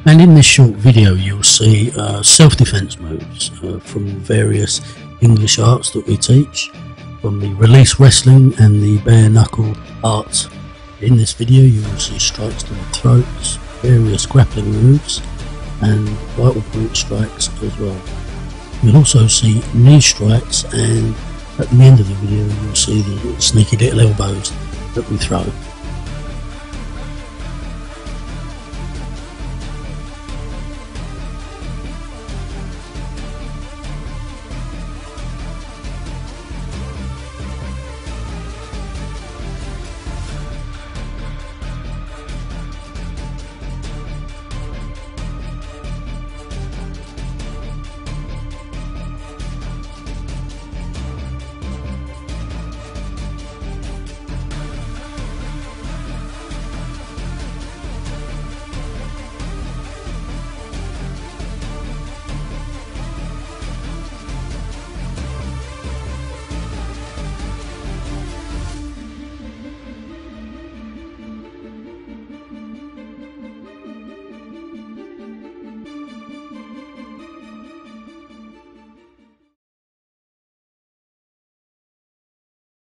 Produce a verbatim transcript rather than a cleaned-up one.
And in this short video you'll see uh, self-defense moves uh, from various English arts that we teach, from the release wrestling and the bare knuckle art. In this video you will see strikes to the throats, various grappling moves and vital point strikes as well. You'll also see knee strikes, and at the end of the video you'll see the sneaky little elbows that we throw.